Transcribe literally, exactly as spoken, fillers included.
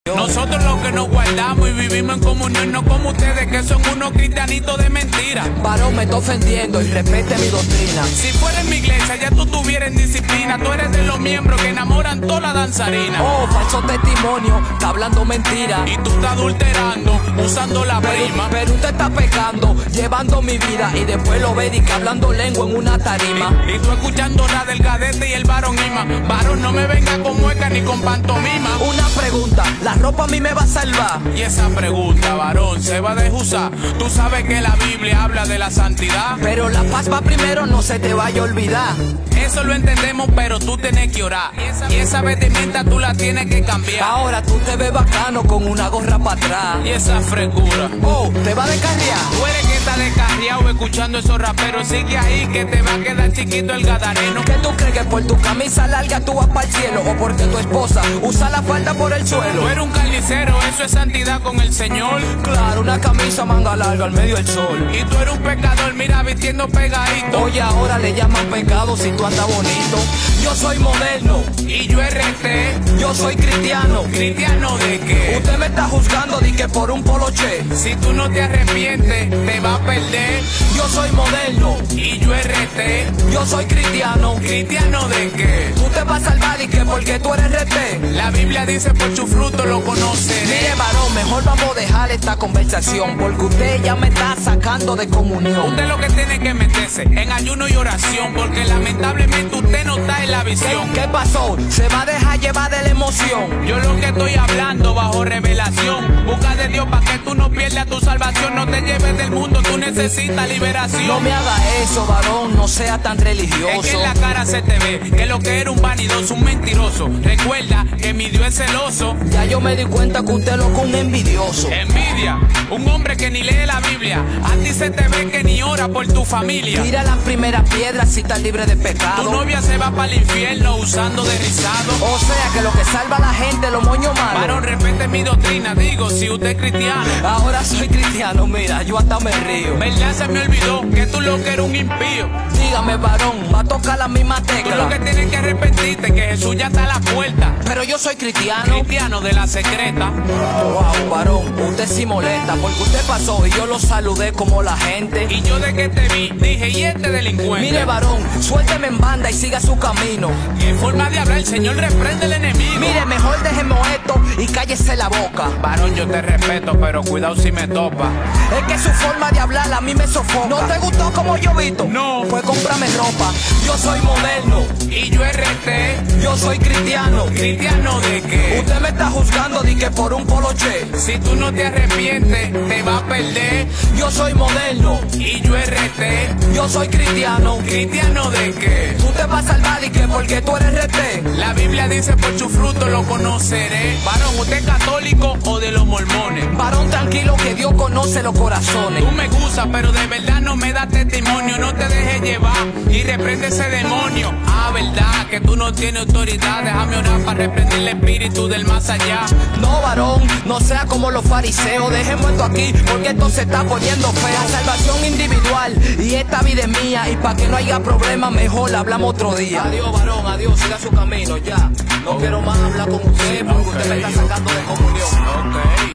Nosotros los que nos guardamos y vivimos en comunión, no como ustedes que son unos cristianitos de mentira. Varón, me está ofendiendo y respete mi doctrina. Si fuera en mi iglesia ya tú tuvieras en disciplina. Tú eres de los miembros que enamoran toda la danzarina. Oh, falso testimonio, está hablando mentira. Y tú estás adulterando, usando la pero, prima. Pero usted está pecando, llevando mi vida. Y después lo ve y que hablando lengua en una tarima. Y, y tú escuchando la del gadete y el varón ima. Varón, no me venga con mueca ni con pantomima. Una pregunta, ¿la ropa a mí me va a salvar? Y esa pregunta, varón, se va a desusar. Tú sabes que la Biblia habla de la santidad. Pero la paz va primero, no se te vaya a olvidar. Eso lo entendemos, pero tú tienes que orar. Y esa, y esa vestimenta tú la tienes que cambiar. Ahora tú te ves bacano con una gorra para atrás. Y esa frescura. Oh, ¿te va a descarriar? Tú eres que está descarriado escuchando esos raperos. Sigue ahí que te va a quedar chiquito el gadareno. ¿Qué tú crees que por tu camisa larga tú vas para el cielo? ¿O porque tu esposa usa la falda por el suelo? Tú eres un carnicero, eso es santidad con el Señor. Claro, una camisa manga larga al medio del sol. Y tú eres un pecador, mira, vistiendo pegadito. Oye, ahora le llaman pecado si tú andas bonito. Yo soy moderno. Y yo R T. Yo soy cristiano. ¿Cristiano de qué? Usted me está juzgando de que por un poloche. Si tú no te arrepientes, te vas a perder. Yo soy moderno. Y yo R T. Yo soy cristiano. ¿Cristiano de qué? Tú te vas a salvar y que porque tú eres R T. La Biblia dice por su fruto lo conoceré. Mire, varón, mejor vamos a dejar esta conversación, porque usted ya me está sacando de comunión. Usted lo que tiene que meterse en ayuno y oración, porque lamentablemente usted no está en la visión. ¿Qué, qué pasó? Se va a dejar llevar de la emoción. Yo lo que estoy hablando bajo revelación. Busca de Dios para que tú no pierdas tu salvación. No te lleves del mundo, tú necesitas liberación. No me haga eso, varón, no sea tan religioso. Es que en la cara se te ve que lo que era un vanidoso, un mentiroso. Recuerda que mi Dios es celoso. Ya yo me di cuenta que usted lo con un envidioso. Envidia, un hombre que ni lee la Biblia. A ti se te ve que ni ora por tu familia. Tira las primeras piedras si estás libre de pecado. Tu novia se va para el infierno usando de rizado. O sea que lo que salva a la gente los moños malos. Varón, respete mi doctrina, digo, si usted es cristiano. Ahora soy cristiano, mira, yo hasta me río. ¿Verdad? Se me olvidó que tú lo que eres un impío. Dígame, varón, va a tocar la misma tecla. Tú lo que tienes que arrepentirte, que Jesús ya está a la puerta. Pero yo soy cristiano. Cristiano de la secreta. Wow, varón, usted sí molesta, porque usted pasó y yo lo saludé como la gente. Y yo de que te vi, dije, ¿y este delincuente? Mire, varón, suélteme en banda y siga su camino. Y en forma de hablar, el Señor reprende al enemigo. Mire, mejor déjeme esto y cállese la boca. Varón, yo te respeto, pero cuidado si me topa. Es que su forma de hablar a mí me sofoca. ¿No te gustó como yo visto? No. Pues cómprame ropa. Yo soy moderno. Y yo R T. Yo soy cristiano. ¿Cristiano de qué? Usted me está juzgando de que por un poloche. Si tú no te arrepientes, te vas a perder. Yo soy moderno. Y yo R T. Yo soy cristiano. ¿Cristiano de qué? Tú te vas a salvar y que porque tú eres R T. La Biblia dice por su fruto lo conoceré. Varón, ¿usted es católico o de los mormones? Varón, tranquilo que Dios conoce los corazones. Tú me gustas, pero de verdad no me das testimonio. No te dejes llevar y reprende ese demonio. Ah, verdad que tú no tienes autoridad. Déjame orar para reprender el espíritu del más allá. No, varón, no sea como los fariseos. Dejemos esto aquí porque esto se está poniendo feo. La salvación individual y esta vida es mía. Y para que no haya problema mejor hablamos otro día. Adiós, varón, adiós, siga su camino ya. No quiero más hablar con usted porque usted me está sacando de comunión. Okay.